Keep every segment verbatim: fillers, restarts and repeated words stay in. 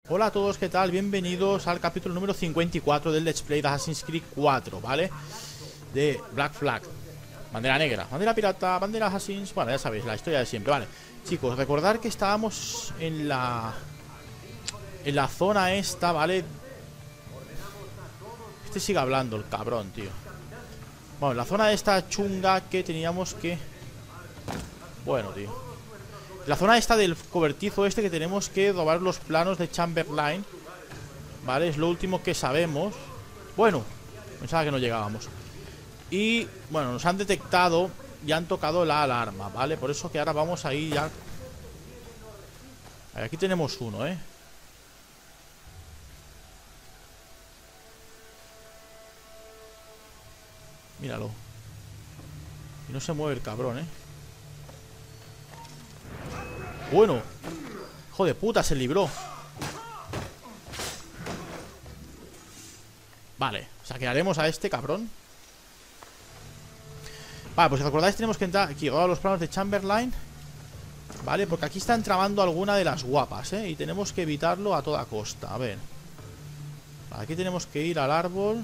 Hola a todos, ¿qué tal? Bienvenidos al capítulo número cincuenta y cuatro del Let's Play de Assassin's Creed cuatro, ¿vale? De Black Flag. Bandera negra, bandera pirata, bandera Assassin's... Bueno, ya sabéis, la historia de siempre, ¿vale? Chicos, recordar que estábamos en la... En la zona esta, ¿vale? Este sigue hablando, el cabrón, tío. Bueno, en la zona esta chunga que teníamos que... Bueno, tío. La zona esta del cobertizo este que tenemos que robar los planos de Chamberlain, ¿vale? Es lo último que sabemos. Bueno, pensaba que no llegábamos. Y, bueno, nos han detectado y han tocado la alarma, ¿vale? Por eso que ahora vamos a ir ya... Aquí tenemos uno, ¿eh? Míralo. Y no se mueve el cabrón, ¿eh? Bueno. Hijo de puta, se libró. Vale, saquearemos a este cabrón. Vale, pues si os acordáis tenemos que entrar aquí a los planos de Chamberlain, vale, porque aquí está entramando alguna de las guapas, ¿eh? Y tenemos que evitarlo a toda costa. A ver, vale, aquí tenemos que ir al árbol.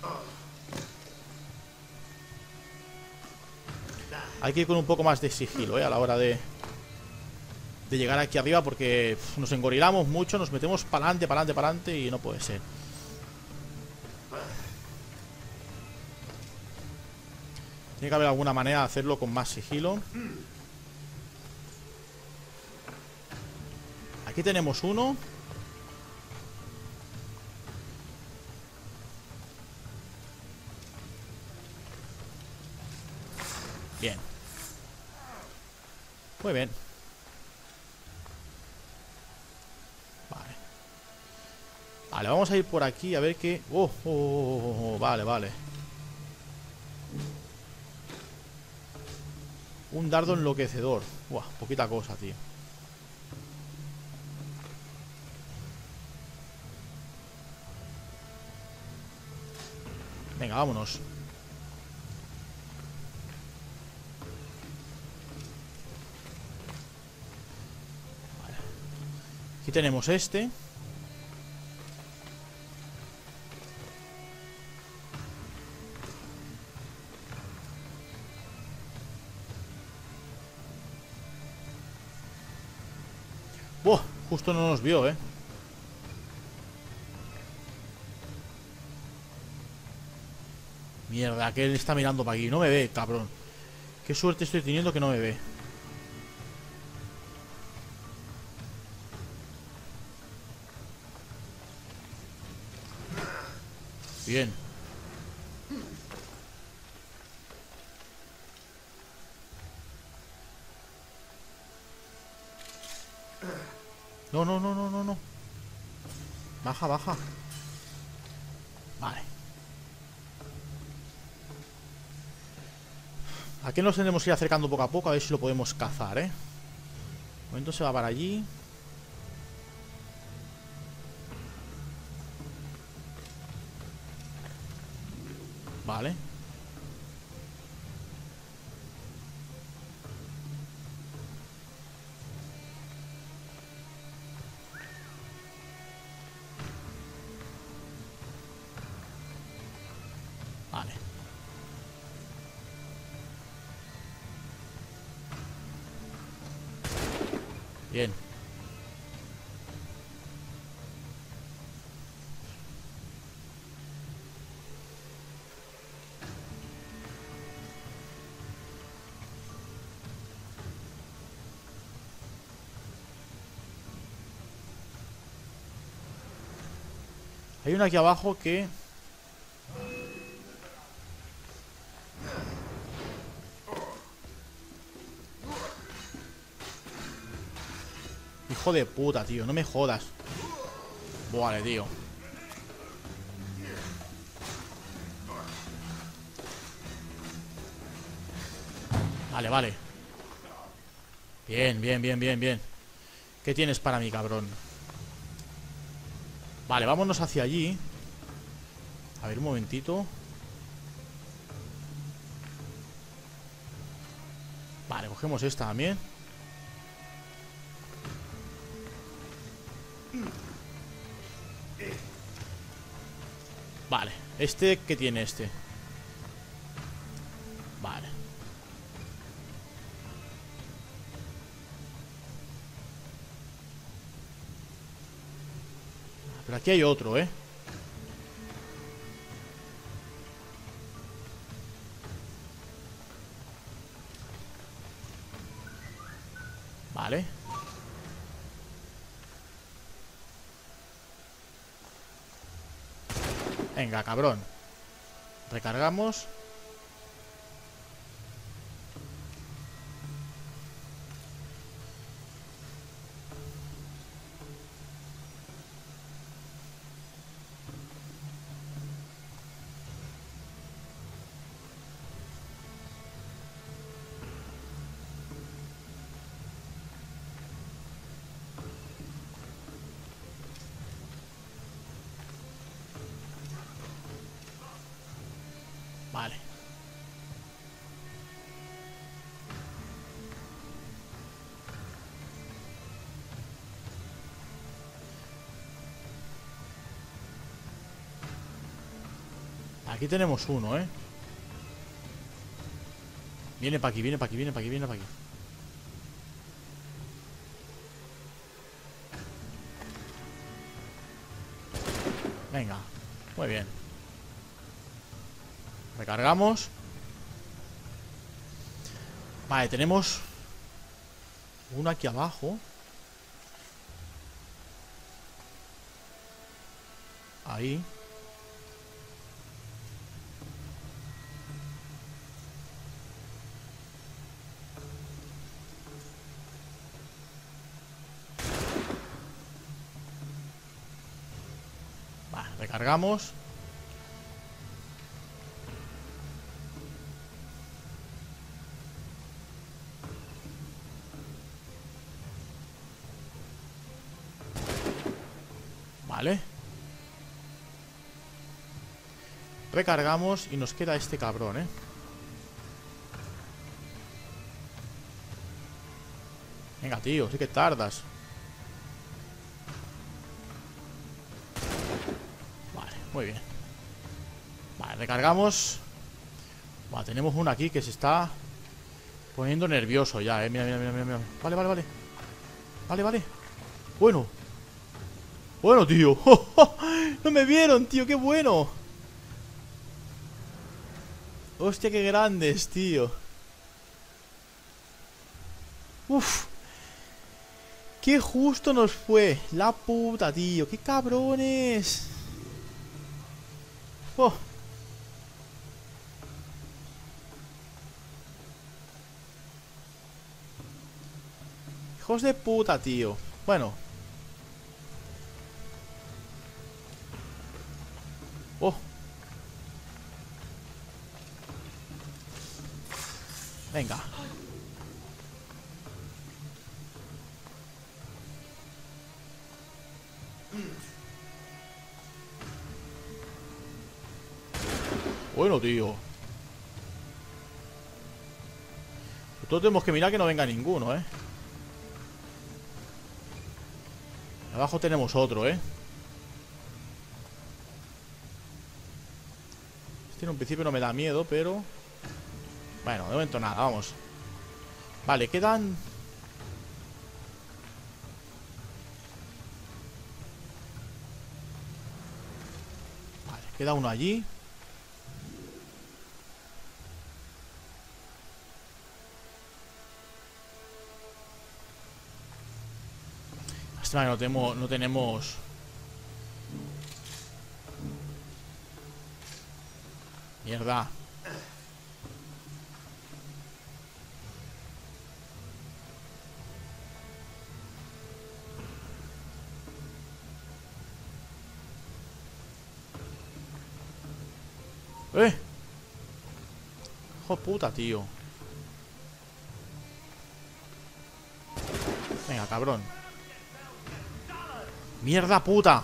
Hay que ir con un poco más de sigilo, ¿eh? A la hora de De llegar aquí arriba, porque pff, nos engorilamos mucho. Nos metemos para adelante, para adelante, para adelante y no puede ser. Tiene que haber alguna manera de hacerlo con más sigilo. Aquí tenemos uno. Bien. Muy bien. Vale. Vale, vamos a ir por aquí a ver qué... Oh, oh, oh, oh, vale, vale. Un dardo enloquecedor. Buah, poquita cosa, tío. Venga, vámonos. Vale. Aquí tenemos este. Buah, justo no nos vio, eh. Mierda, que él está mirando para aquí. No me ve, cabrón. Qué suerte estoy teniendo que no me ve. Bien. No, no, no, no, no, no. Baja, baja. Vale. Aquí nos tenemos que ir acercando poco a poco. A ver si lo podemos cazar, ¿eh? Un momento, se va para allí. Vale. Vale. Bien. Hay uno aquí abajo que... Hijo de puta, tío, no me jodas. Vale, tío. Vale, vale. Bien, bien, bien, bien, bien. ¿Qué tienes para mí, cabrón? Vale, vámonos hacia allí. A ver, un momentito. Vale, cogemos esta también. Vale, este, ¿qué tiene este? Vale. Pero aquí hay otro, ¿eh? Vale. Venga, cabrón. Recargamos. Vale. Aquí tenemos uno, ¿eh? Viene para aquí, viene para aquí, viene para aquí, viene para aquí. Venga, muy bien. Recargamos. Vale, tenemos uno aquí abajo. Ahí. Vale, recargamos. Vale. Recargamos y nos queda este cabrón, ¿eh? Venga, tío, sí que tardas. Vale, muy bien. Vale, recargamos. Vale, tenemos uno aquí que se está poniendo nervioso ya, eh. Mira, mira, mira, mira, mira. Vale, vale, vale. Vale, vale. Bueno. Bueno, tío. No me vieron, tío, qué bueno. Hostia, qué grandes, tío. Uf. Qué justo nos fue. La puta, tío. Qué cabrones. Oh. Hijos de puta, tío. Bueno. Oh. Venga. Bueno, tío. Todos tenemos que mirar que no venga ninguno, ¿eh? Abajo tenemos otro, ¿eh? Este en un principio no me da miedo, pero... Bueno, de momento nada, vamos. Vale, quedan... Vale, queda uno allí. Hasta no tenemos... No tenemos... Mierda. ¡Eh! ¡Hijo de puta, tío! Venga, cabrón. ¡Mierda puta!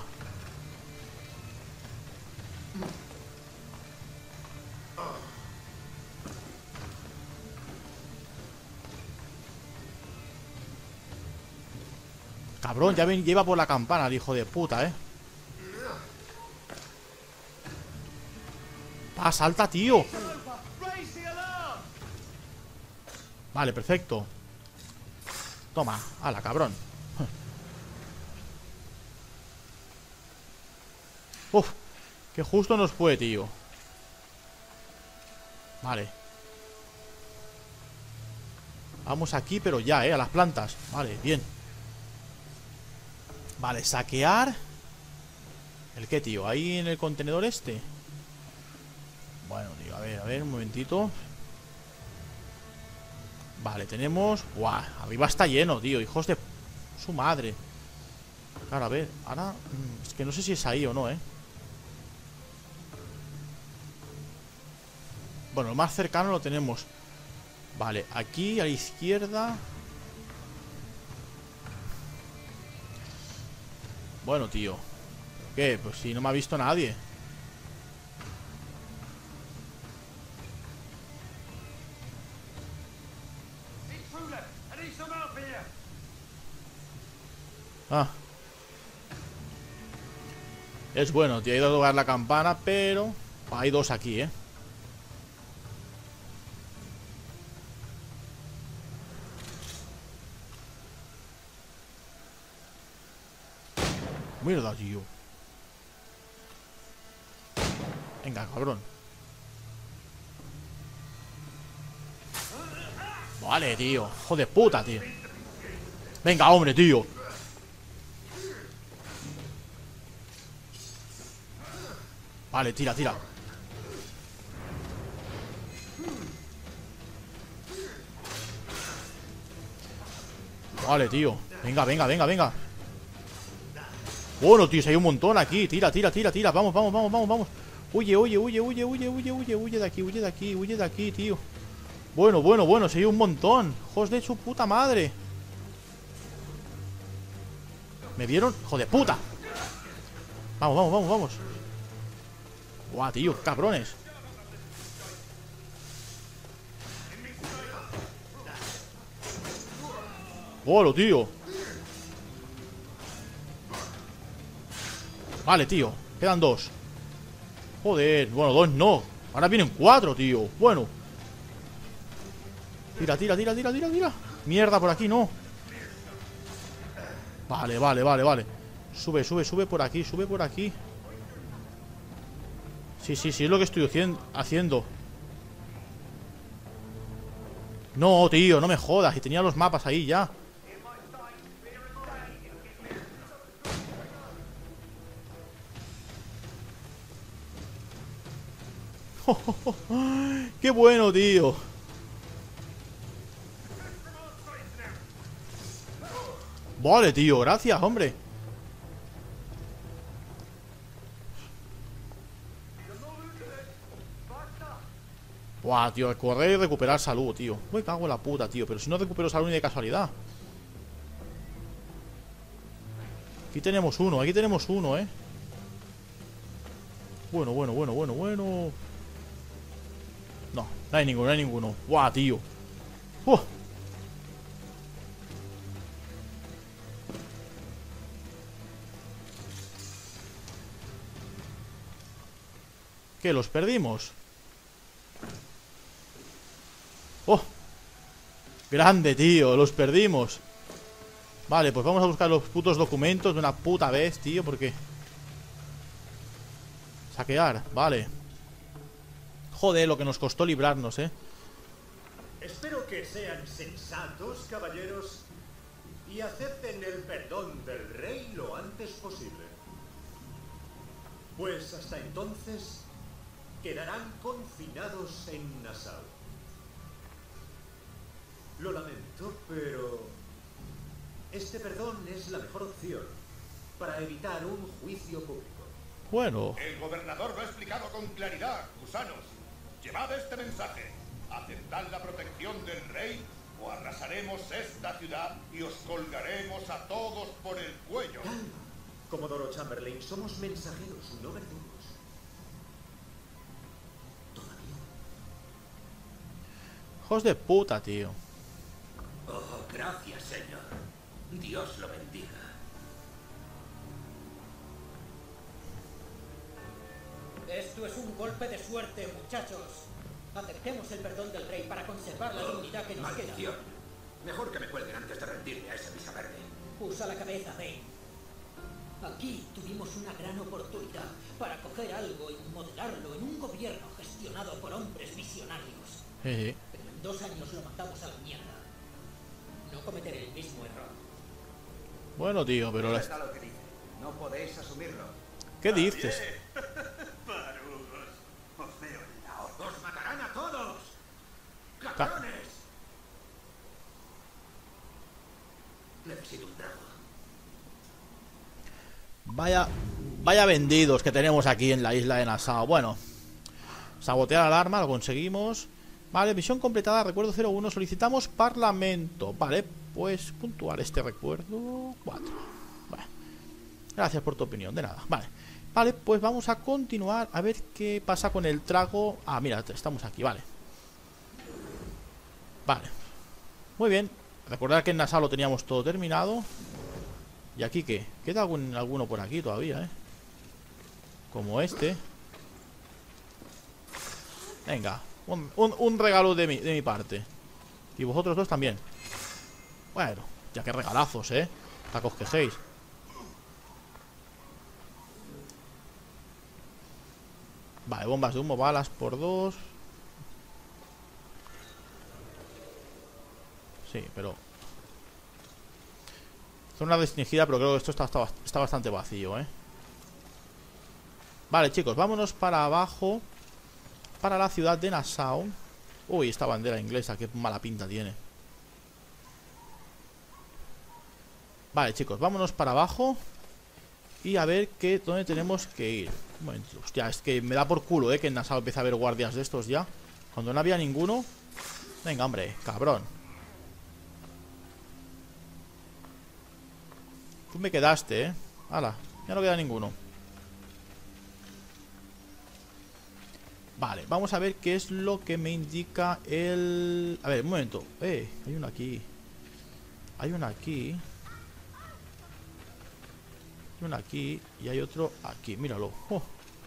Cabrón, ya ven, lleva por la campana el hijo de puta, ¿eh? Ah, salta, tío. Vale, perfecto. Toma, ala, cabrón. Uf, que justo nos fue, tío. Vale. Vamos aquí, pero ya, eh, a las plantas. Vale, bien. Vale, saquear. ¿El qué, tío? Ahí en el contenedor este. Bueno, tío, a ver, a ver, un momentito. Vale, tenemos... Buah, arriba está lleno, tío. Hijos de su madre. Claro, a ver, ahora... Es que no sé si es ahí o no, eh. Bueno, lo más cercano lo tenemos. Vale, aquí a la izquierda. Bueno, tío. ¿Qué? Pues si no me ha visto nadie. Ah. Es bueno, tío. He ido a tocar la campana, pero... Hay dos aquí, eh. Mierda, tío. Venga, cabrón. Vale, tío. Hijo de puta, tío. Venga, hombre, tío. Vale, tira, tira. Vale, tío. Venga, venga, venga, venga. Bueno, tío, si hay un montón aquí. Tira, tira, tira, tira. Vamos, vamos, vamos, vamos, vamos. Huye, huye, huye, huye, huye, huye, huye, huye de aquí, huye de aquí, huye de aquí, tío. Bueno, bueno, bueno, si hay un montón. Hijos de su puta madre. ¿Me vieron? ¡Hijo de puta! Vamos, vamos, vamos, vamos. Guau, tío, cabrones. ¡Hola, tío! Vale, tío, quedan dos. Joder, bueno, dos no. Ahora vienen cuatro, tío. Bueno. Tira, tira, tira, tira, tira, tira. Mierda, por aquí no. Vale, vale, vale, vale. Sube, sube, sube por aquí, sube por aquí. Sí, sí, sí, es lo que estoy haciendo. No, tío, no me jodas. Y tenía los mapas ahí ya. ¡Qué bueno, tío! Vale, tío, gracias, hombre. Buah, tío, correr y recuperar salud, tío. Me cago en la puta, tío. Pero si no recupero salud ni de casualidad. Aquí tenemos uno, aquí tenemos uno, eh. Bueno, bueno, bueno, bueno, bueno. No, no hay ninguno, no hay ninguno. Buah, tío. Uh. ¿Qué? ¿Los perdimos? ¡Oh! Grande, tío, los perdimos. Vale, pues vamos a buscar los putos documentos de una puta vez, tío, porque... Saquear, vale. Joder, lo que nos costó librarnos, eh. Espero que sean sensatos, caballeros, y acepten el perdón del rey lo antes posible. Pues hasta entonces quedarán confinados en Nassau. Lo lamento, pero este perdón es la mejor opción para evitar un juicio público. Bueno. El gobernador lo ha explicado con claridad, gusanos. Llevad este mensaje. Aceptad la protección del rey o arrasaremos esta ciudad y os colgaremos a todos por el cuello. Calma, Comodoro Chamberlain, somos mensajeros, no verdugos. Todavía. Hijos de puta, tío. Oh, gracias, señor. Dios lo bendiga. Esto es un golpe de suerte, muchachos. Aceptemos el perdón del rey para conservar la dignidad que nos Maldición. queda. Mejor que me cuelguen antes de rendirme a esa misa verde. Usa la cabeza, Bane. Aquí tuvimos una gran oportunidad para coger algo y modelarlo en un gobierno gestionado por hombres visionarios. Sí, sí. Pero en dos años lo mandamos a la mierda. No cometeré el mismo error. Bueno, tío, pero... Es verdad lo que dice. No podéis asumirlo. ¿Qué dices? Parugos, os veo en la hora. ¡Os matarán a todos! ¡Cabrones! Necesito un trago. Vaya... Vaya vendidos que tenemos aquí en la isla de Nassau. Bueno. Sabotear alarma, lo conseguimos. Vale, misión completada, recuerdo cero uno. Solicitamos parlamento. Vale, pues puntuar este recuerdo. cuatro. Bueno. Gracias por tu opinión, de nada. Vale. Vale, pues vamos a continuar a ver qué pasa con el trago. Ah, mira, estamos aquí, vale. Vale. Muy bien. Recordad que en Nassau lo teníamos todo terminado. ¿Y aquí qué? Queda algún, alguno por aquí todavía, ¿eh? Como este. Venga. Un, un, un regalo de mi, de mi parte. Y vosotros dos también. Bueno, ya que regalazos, ¿eh? Para que os quejéis. Vale, bombas de humo, balas por dos. Sí, pero... Zona restringida, pero creo que esto está, está, está bastante vacío, ¿eh? Vale, chicos, vámonos para abajo. Para la ciudad de Nassau. Uy, esta bandera inglesa, qué mala pinta tiene. Vale, chicos, vámonos para abajo. Y a ver qué, dónde tenemos que ir. Un momento, hostia, es que me da por culo, eh, que en Nassau empieza a haber guardias de estos ya. Cuando no había ninguno. Venga, hombre, cabrón. Tú me quedaste, eh. Hala, ya no queda ninguno. Vale, vamos a ver qué es lo que me indica el... A ver, un momento. Eh, hay uno aquí. Hay uno aquí. Hay uno aquí. Y hay otro aquí, míralo. Oh.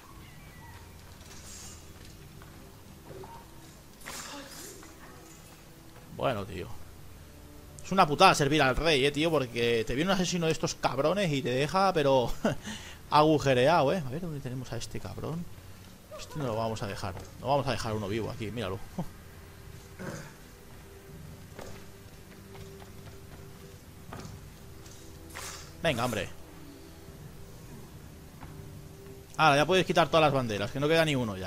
Bueno, tío. Es una putada servir al rey, eh, tío. Porque te viene un asesino de estos cabrones y te deja, pero... agujereado, eh. A ver, ¿dónde tenemos a este cabrón? Este no lo vamos a dejar. No vamos a dejar uno vivo aquí, míralo. Oh. Venga, hombre. Ahora, ya puedes quitar todas las banderas, que no queda ni uno ya.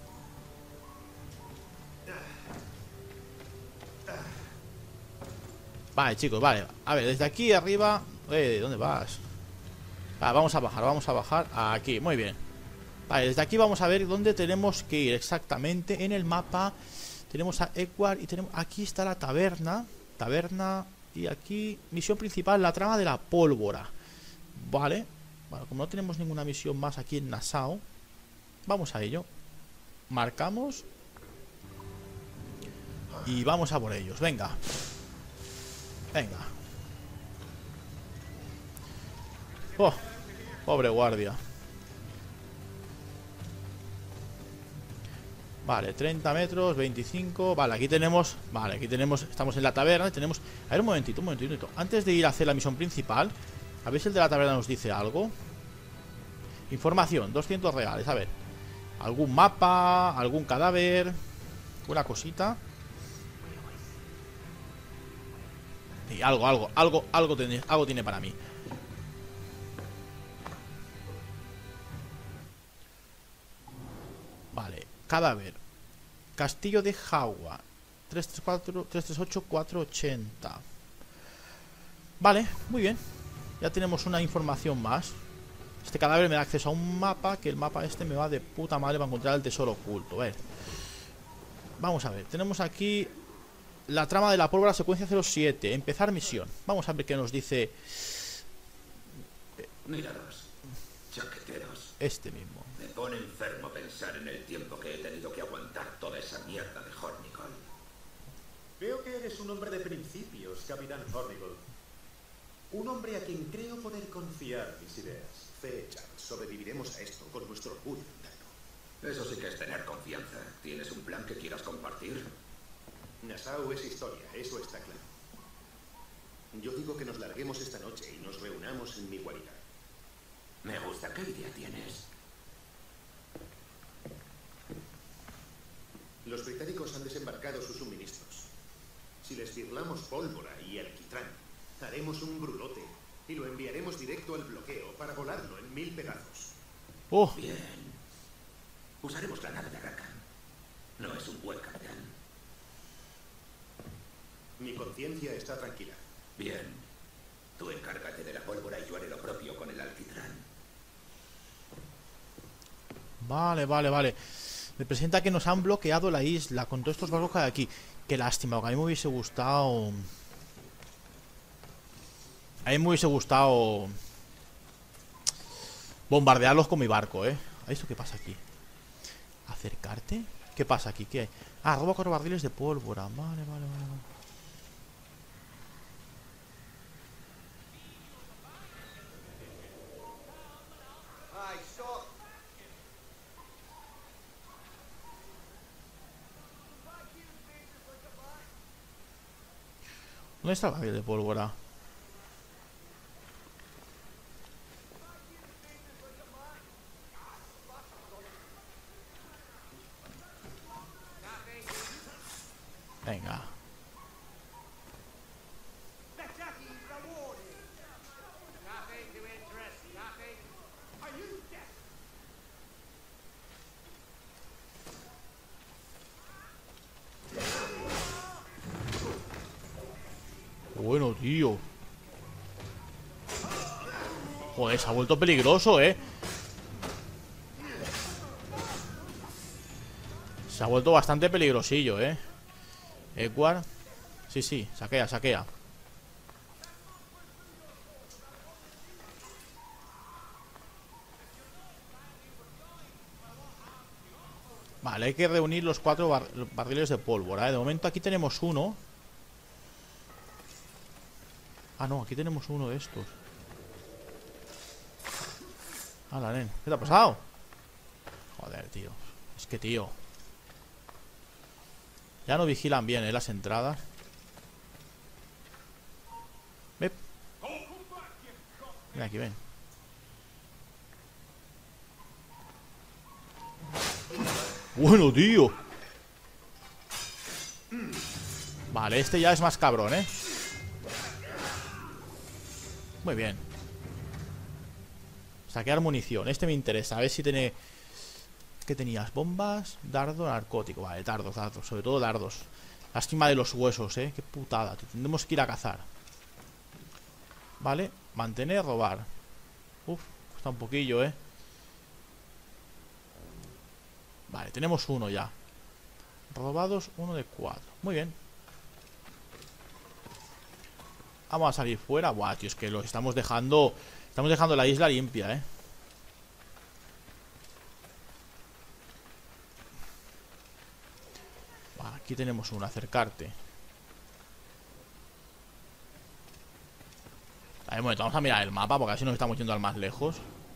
Vale, chicos, vale. A ver, desde aquí arriba... Eh, ¿dónde vas? Vale, vamos a bajar, vamos a bajar aquí, muy bien. Vale, desde aquí vamos a ver dónde tenemos que ir exactamente. En el mapa tenemos a Edward y tenemos... Aquí está la taberna. Taberna. Y aquí, misión principal, la trama de la pólvora. Vale. Bueno, como no tenemos ninguna misión más aquí en Nassau, vamos a ello. Marcamos. Y vamos a por ellos, venga. Venga. Oh, pobre guardia. Vale, treinta metros, veinticinco. Vale, aquí tenemos... Vale, aquí tenemos... Estamos en la taberna y tenemos... A ver, un momentito, un momentito. Antes de ir a hacer la misión principal, a ver si el de la taberna nos dice algo. Información, doscientos reales. A ver. Algún mapa, algún cadáver, una cosita. Y algo, algo, algo, algo tiene, algo tiene para mí. Vale, cadáver. Castillo de Jagua. tres tres cuatro, tres tres ocho, cuatro ochenta. Vale, muy bien. Ya tenemos una información más. Este cadáver me da acceso a un mapa, que el mapa este me va de puta madre para encontrar el tesoro oculto. A ver. Vamos a ver, tenemos aquí la trama de la pólvora, secuencia cero siete. Empezar misión. Vamos a ver qué nos dice. Míralos, chaqueteros. Este mismo. Me pone enfermo pensar en el tiempo que he tenido que aguantar toda esa mierda de Hornigold. Veo que eres un hombre de principios, Capitán Hornigold. Un hombre a quien creo poder confiar mis ideas. Fe, Charles, sobreviviremos a esto con nuestro orgullo interno. Eso sí que es tener confianza. ¿Tienes un plan que quieras compartir? Nassau es historia, eso está claro. Yo digo que nos larguemos esta noche y nos reunamos en mi guarida. Me gusta. ¿Qué idea tienes? Los británicos han desembarcado sus suministros. Si les birlamos pólvora y alquitrán, haremos un brulote y lo enviaremos directo al bloqueo para volarlo en mil pedazos. ¡Oh! Bien. Usaremos la nave de Rakan. No es un buen capitán. Mi conciencia está tranquila. Bien. Tú encárgate de la pólvora y yo haré lo propio con el alquitrán. Vale, vale, vale. Me presenta que nos han bloqueado la isla con todos estos barcos que hay aquí. Qué lástima, porque a mí me hubiese gustado... A mí me hubiese gustado... bombardearlos con mi barco, ¿eh? ¿Esto qué pasa aquí? ¿Acercarte? ¿Qué pasa aquí? ¿Qué hay? Ah, roba cuatro barriles de pólvora. Vale, vale, vale, vale. ¿Dónde está el barril de pólvora? Venga. Bueno, tío. Joder, se ha vuelto peligroso, eh. Se ha vuelto bastante peligrosillo, eh. Edward. Sí, sí, saquea, saquea. Vale, hay que reunir los cuatro bar barriles de pólvora, ¿eh? De momento aquí tenemos uno. Ah, no, aquí tenemos uno de estos. Hala, nen. ¿Qué te ha pasado? Joder, tío. Es que, tío. Ya no vigilan bien, ¿eh? Las entradas. Ven. Ven aquí, ven. Bueno, tío. Vale, este ya es más cabrón, ¿eh? Muy bien. Saquear munición. Este me interesa. A ver si tiene... ¿Qué tenías? Bombas, dardo, narcótico. Vale, dardos, dardos. Sobre todo dardos. Lástima de los huesos, ¿eh? Qué putada. Tendremos que ir a cazar. Vale. Mantener, robar. Uf, cuesta un poquillo, ¿eh? Vale, tenemos uno ya. Robados, uno de cuatro. Muy bien. Vamos a salir fuera. Buah, tío, es que lo estamos dejando. Estamos dejando la isla limpia, eh. Buah, aquí tenemos uno, acercarte. A ver, un momento, vamos a mirar el mapa, porque así nos estamos yendo al más lejos.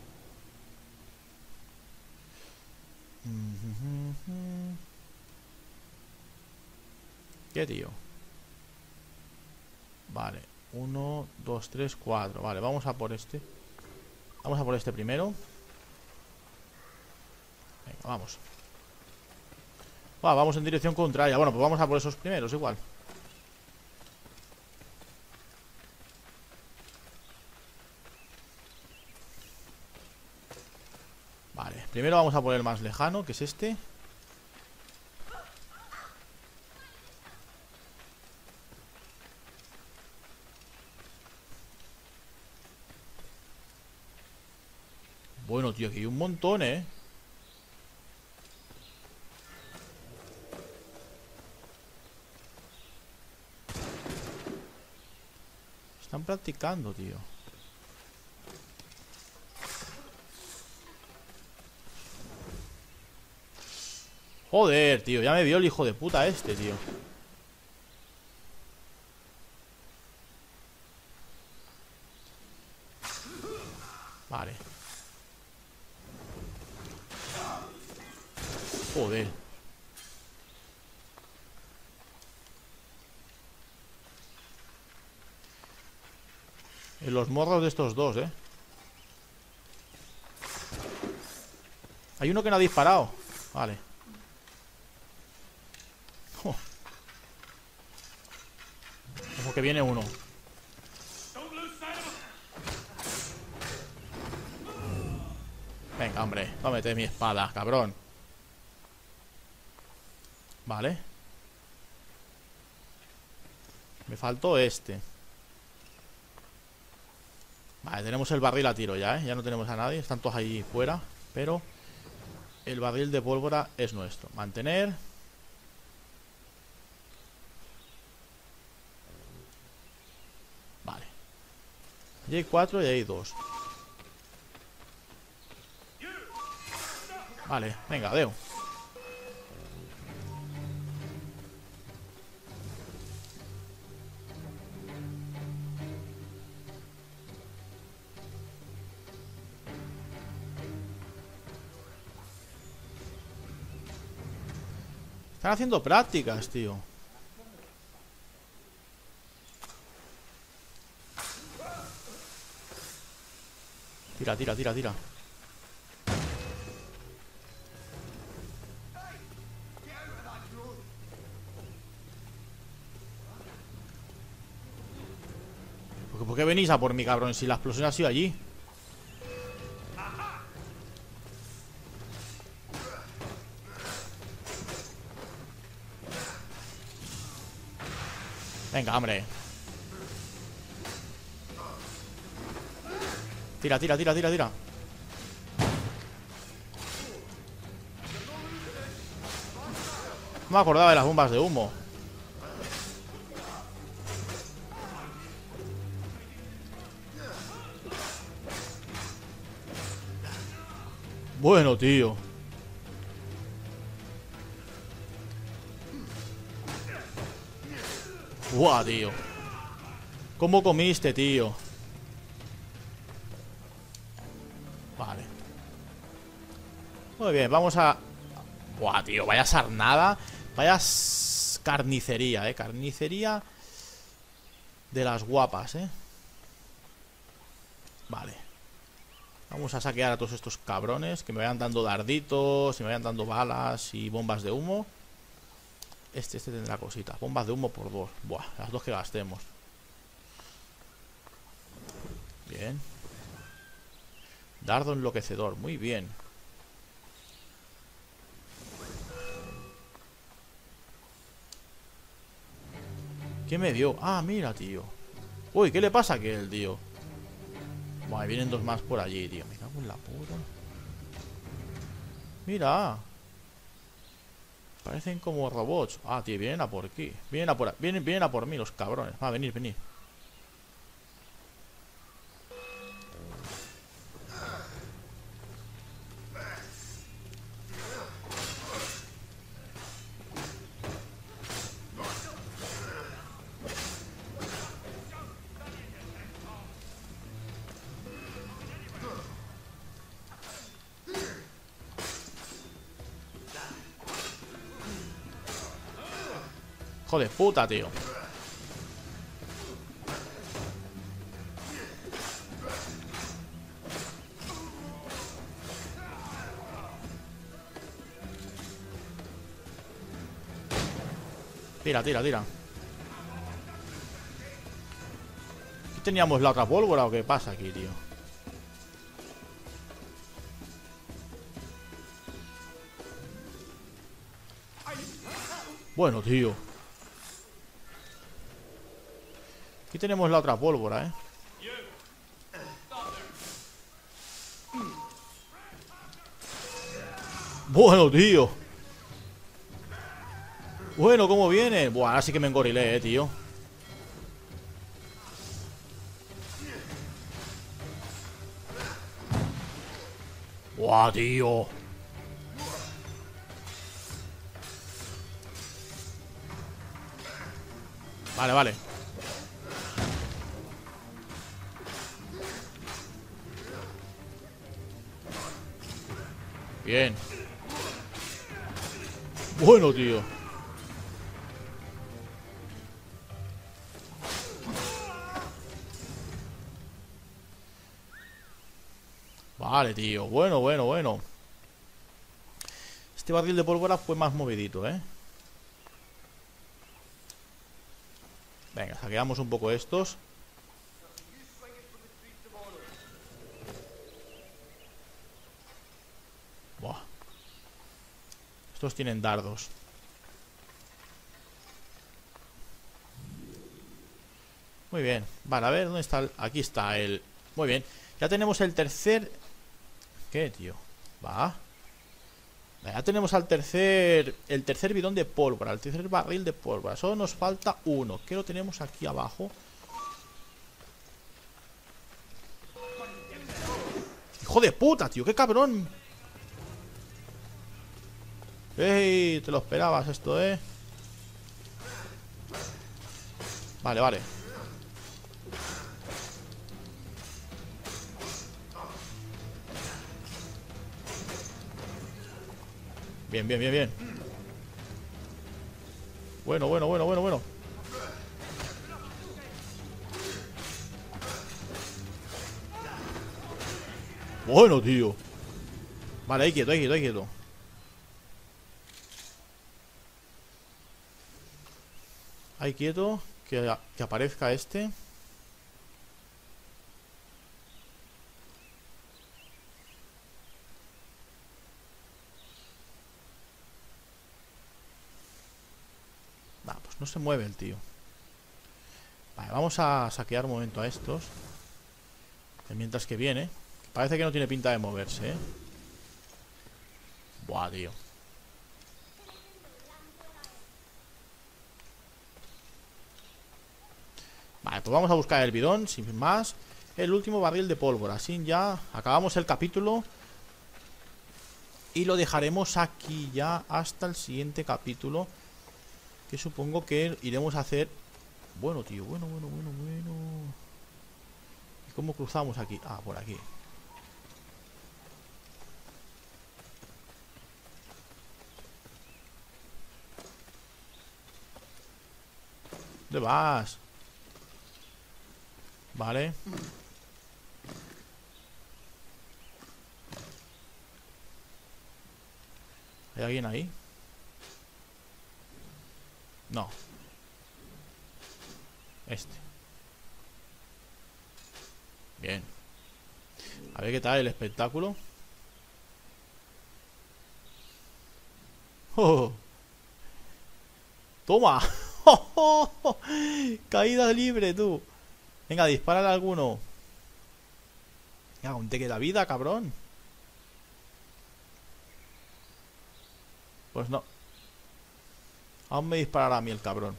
¿Qué, tío? Vale. Uno, dos, tres, cuatro. Vale, vamos a por este. Vamos a por este primero. Venga, vamos. Ah, vamos en dirección contraria. Bueno, pues vamos a por esos primeros igual. Vale, primero vamos a por el más lejano, que es este. Bueno, tío, aquí hay un montón, ¿eh? Están practicando, tío. Joder, tío, ya me vio el hijo de puta este, tío. Vale. Joder. En los morros de estos dos, eh. Hay uno que no ha disparado. Vale. Oh. Como que viene uno. Venga, hombre, cómete mi espada, cabrón. Vale. Me faltó este. Vale, tenemos el barril a tiro ya, ¿eh? Ya no tenemos a nadie, están todos ahí fuera. Pero el barril de pólvora es nuestro. Mantener. Vale. Y hay cuatro y hay dos. Vale, venga, adeu. Están haciendo prácticas, tío. Tira, tira, tira, tira. ¿Por qué venís a por mí, cabrón? Si la explosión ha sido allí. Venga, hombre. Tira, tira, tira, tira, tira. No me acordaba de las bombas de humo. Bueno, tío. Buah, tío. ¿Cómo comiste, tío? Vale. Muy bien, vamos a... Buah, tío, vaya sarnada. Vaya carnicería, eh. Carnicería de las guapas, eh. Vale. Vamos a saquear a todos estos cabrones. Que me vayan dando darditos, que me vayan dando balas y bombas de humo. Este, este tendrá cositas. Bombas de humo por dos. Buah, las dos que gastemos. Bien. Dardo enloquecedor, muy bien. ¿Qué me dio? Ah, mira, tío. Uy, ¿qué le pasa a aquel, tío? Buah, vienen dos más por allí, tío. Me cago en la puta. Mira. Parecen como robots. Ah, tío, vienen a por aquí. Vienen a por, vienen, vienen a por mí los cabrones. Va, venid, venid. Hijo de puta, tío. Tira, tira, tira. ¿Aquí teníamos la otra pólvora o qué pasa aquí, tío? Bueno, tío. Aquí tenemos la otra pólvora, eh. Bueno, tío. Bueno, ¿cómo viene? Buah, ahora sí que me engorilé, eh, tío. Buah, tío. Vale, vale. Bien. Bueno, tío. Vale, tío. Bueno, bueno, bueno. Este barril de pólvora fue más movidito, ¿eh? Venga, saqueamos un poco estos. Buah. Estos tienen dardos. Muy bien. Vale, a ver, ¿dónde está el...? Aquí está el... Muy bien. Ya tenemos el tercer... ¿Qué, tío? Va. Ya tenemos al tercer... El tercer bidón de pólvora. El tercer barril de pólvora. Solo nos falta uno. Que lo tenemos aquí abajo. ¡Hijo de puta, tío! ¡Qué cabrón! ¡Ey! Te lo esperabas esto, ¿eh? Vale, vale. Bien, bien, bien, bien. Bueno, bueno, bueno, bueno, bueno. Bueno, tío. Vale, ahí quieto, ahí quieto, ahí quieto. Ahí quieto. Que, que aparezca este. Nah, pues no se mueve el tío. Vale, vamos a saquear un momento a estos. Mientras que viene. Parece que no tiene pinta de moverse, ¿eh? Buah, tío. Vale, pues vamos a buscar el bidón, sin más. El último barril de pólvora. Así ya acabamos el capítulo. Y lo dejaremos aquí ya hasta el siguiente capítulo. Que supongo que iremos a hacer... Bueno, tío, bueno, bueno, bueno, bueno. ¿Y cómo cruzamos aquí? Ah, por aquí. ¿Dónde vas? Vale. ¿Hay alguien ahí? No. Este. Bien. A ver qué tal el espectáculo. ¡Oh! ¡Toma! ¡Oh, oh, oh! Caída libre, tú. Venga, dispárale a alguno. Ya, aún te queda vida, cabrón. Pues no. Aún me disparará a mí el cabrón.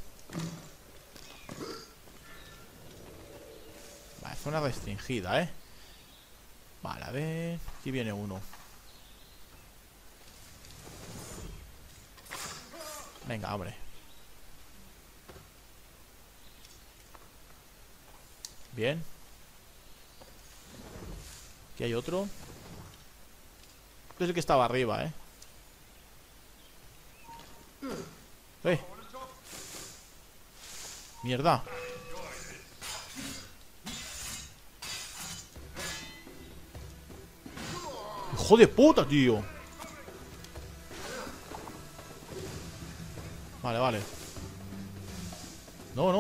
Vale, zona restringida, ¿eh? Vale, a ver. Aquí viene uno. Venga, hombre. Bien. Aquí hay otro. Este es el que estaba arriba, ¿eh? ¡Eh! ¡Mierda! ¡Hijo de puta, tío! Vale, vale. No, no.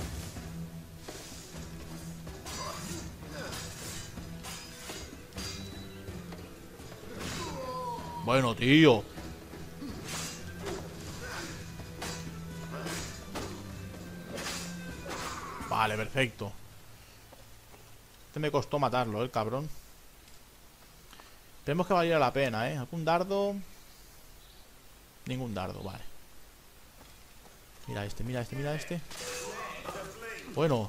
Bueno, tío. Vale, perfecto. Este me costó matarlo, el cabrón. Tenemos que valiera la pena, ¿eh? ¿Algún dardo? Ningún dardo, vale. Mira este, mira este, mira este. Bueno.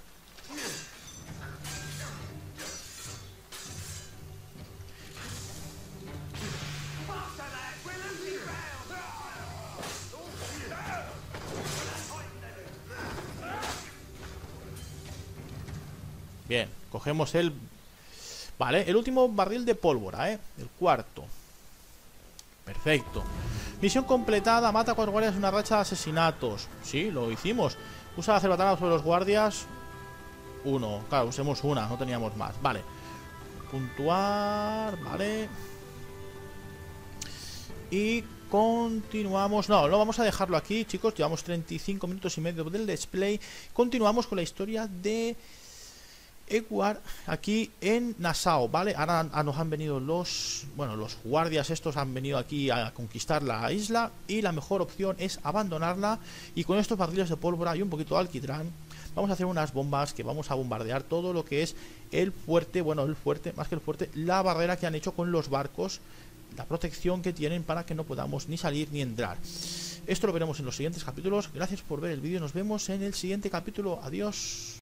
Bien, cogemos el... Vale, el último barril de pólvora, ¿eh? El cuarto. Perfecto. Misión completada, mata a cuatro guardias en una racha de asesinatos. Sí, lo hicimos. Usa la cerbatana sobre los guardias. Uno, claro, usemos una, no teníamos más. Vale. Puntuar, vale. Y continuamos. No, no vamos a dejarlo aquí, chicos. Llevamos treinta y cinco minutos y medio del display. Continuamos con la historia de Edward aquí en Nassau, ¿vale? Ahora nos han venido los... Bueno, los guardias estos han venido aquí a conquistar la isla. Y la mejor opción es abandonarla. Y con estos barriles de pólvora y un poquito de alquitrán vamos a hacer unas bombas que vamos a bombardear todo lo que es el fuerte. Bueno, el fuerte, más que el fuerte, la barrera que han hecho con los barcos. La protección que tienen para que no podamos ni salir ni entrar. Esto lo veremos en los siguientes capítulos. Gracias por ver el vídeo. Nos vemos en el siguiente capítulo. Adiós.